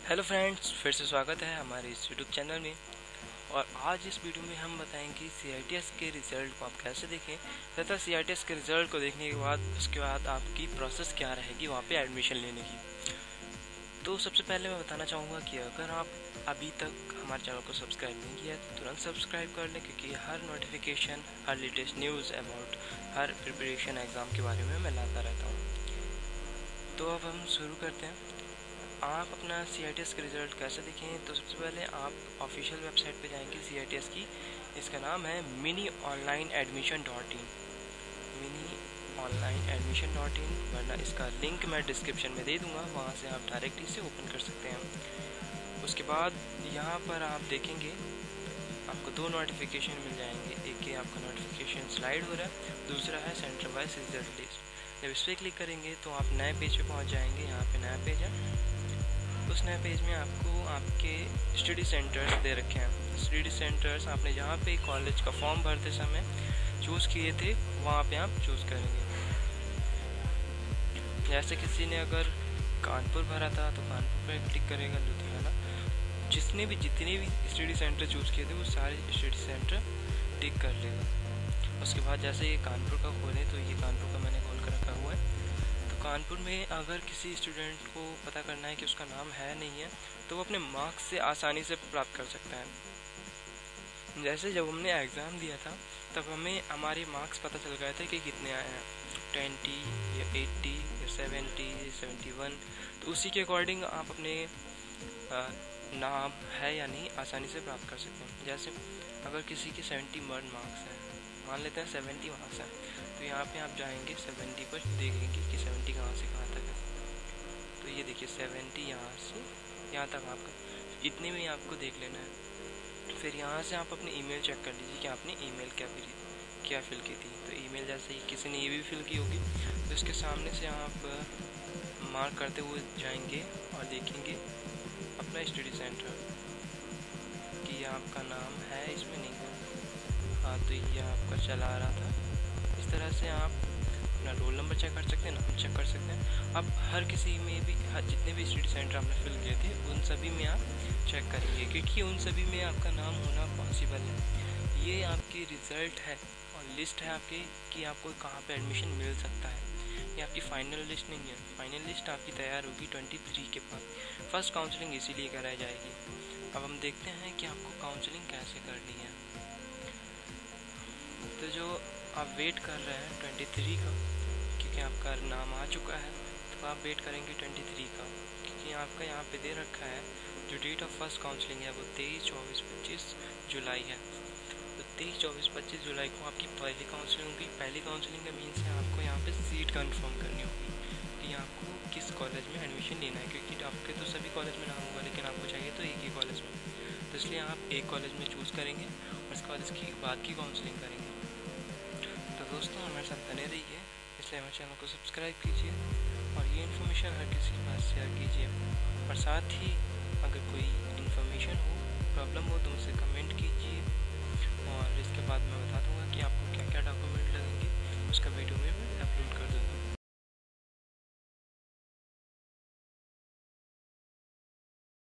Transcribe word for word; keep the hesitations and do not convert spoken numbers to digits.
Hello friends, फिर से स्वागत है हमारे इस यूट्यूब चैनल में। और आज इस वीडियो में हम बताएंगे सी आई टी एस के रिज़ल्ट को आप कैसे देखें तथा सी आई टी एस के रिज़ल्ट को देखने के बाद उसके बाद आपकी प्रोसेस क्या रहेगी वहाँ पे एडमिशन लेने की। तो सबसे पहले मैं बताना चाहूँगा कि अगर आप अभी तक हमारे चैनल को सब्सक्राइब नहीं किया है तो तुरंत सब्सक्राइब कर लें, क्योंकि हर नोटिफिकेशन, हर लेटेस्ट न्यूज़ अबाउट हर प्रिपरेशन एग्ज़ाम के बारे में मैं लाता रहता हूँ। तो अब हम शुरू करते हैं। आप अपना सी आई टी एस का रिज़ल्ट कैसे देखें, तो सबसे पहले आप ऑफिशियल वेबसाइट पे जाएंगे सी आई टी एस की। इसका नाम है mini online admission dot in mini online admission dot in वरना इसका लिंक मैं डिस्क्रिप्शन में दे दूंगा, वहाँ से आप डायरेक्ट इसे ओपन कर सकते हैं। उसके बाद यहाँ पर आप देखेंगे आपको दो नोटिफिकेशन मिल जाएंगे। एक ये आपका नोटिफिकेशन स्लाइड हो रहा है, दूसरा है सेंटर वाइज रिजल्ट लिस्ट। जब इस पर क्लिक करेंगे तो आप नए पेज पे पहुँच जाएंगे। यहाँ पे नया पेज है, उस नए पेज में आपको आपके स्टडी सेंटर्स दे रखे हैं। स्टडी सेंटर्स आपने जहाँ पे कॉलेज का फॉर्म भरते समय चूज़ किए थे वहाँ पे आप चूज़ करेंगे। जैसे किसी ने अगर कानपुर भरा था तो कानपुर पर क्लिक करेगा, लुधियाना, जिसने भी जितने भी स्टडी सेंटर चूज़ किए थे वो सारे स्टडी सेंटर टिक कर लेगा। उसके बाद जैसे ये कानपुर का खोलें तो ये कानपुर का मैंने खोल कर रखा हुआ है। कानपुर में अगर किसी स्टूडेंट को पता करना है कि उसका नाम है नहीं है तो वो अपने मार्क्स से आसानी से प्राप्त कर सकता है। जैसे जब हमने एग्ज़ाम दिया था तब हमें हमारे मार्क्स पता चल गए थे कि कितने आए हैं, ट्वेंटी या एट्टी या सेवेंटी या सेवेंटी वन। तो उसी के अकॉर्डिंग आप अपने आ, नाम है या नहीं आसानी से प्राप्त कर सकते हैं। जैसे अगर किसी के सेवेंटी वन मार्क्स हैं, मान लेते हैं सेवेंटी मार्क्स हैं, तो यहाँ पे आप जाएंगे सेवेंटी पर, देखेंगे कि सेवेंटी कहाँ से कहाँ तक है। तो ये देखिए सेवेंटी यहाँ से यहाँ तक आपका, इतने में ही आपको देख लेना है। फिर यहाँ से आप अपनी ईमेल चेक कर लीजिए कि आपने ईमेल क्या फिल क्या फिल की थी। तो ईमेल जैसे ही किसी ने ये भी फिल की होगी तो इसके सामने से आप मार्क करते हुए जाएंगे और देखेंगे अपना स्टडी सेंटर कि आपका नाम है इसमें नहीं है। हाँ, तो ये आपका चला आ रहा था। इस तरह से आप अपना रोल नंबर चेक कर सकते हैं, नाम चेक कर सकते हैं। अब हर किसी में भी, हर जितने भी स्टडी सेंटर आपने फिल किए थे उन सभी में आप चेक करेंगे, क्योंकि उन सभी में आपका नाम होना पॉसिबल है। ये आपकी रिज़ल्ट है और लिस्ट है आपकी कि आपको कहाँ पे एडमिशन मिल सकता है। ये आपकी फ़ाइनल लिस्ट नहीं है। फ़ाइनल लिस्ट आपकी तैयार होगी तेईस के बाद। फर्स्ट काउंसलिंग इसीलिए कराई जाएगी। अब हम देखते हैं कि आपको काउंसलिंग कैसे करनी है। तो जो आप वेट कर रहे हैं तेईस का, क्योंकि आपका नाम आ चुका है, तो आप वेट करेंगे तेईस का, क्योंकि आपका यहाँ पे दे रखा है जो डेट ऑफ फर्स्ट काउंसलिंग है वो तेईस चौबीस पच्चीस जुलाई है। तो तेईस चौबीस पच्चीस जुलाई को आपकी पहली काउंसलिंग होगी। पहली काउंसलिंग का मीन्स है आपको यहाँ पे सीट कंफर्म करनी होगी कि आपको किस कॉलेज में एडमिशन लेना है, क्योंकि आपके तो सभी कॉलेज में नाम होगा लेकिन आपको चाहिए तो एक ही कॉलेज में। तो इसलिए आप एक कॉलेज में चूज़ करेंगे और उसके बाद इसकी बाद की काउंसलिंग करेंगे। तो दोस्तों, हमारे साथ बने रहिए, इसलिए हमारे चैनल को सब्सक्राइब कीजिए और ये इन्फॉर्मेशन हर किसी के पास शेयर कीजिए। और साथ ही अगर कोई इन्फॉर्मेशन हो, प्रॉब्लम हो तो मुझसे कमेंट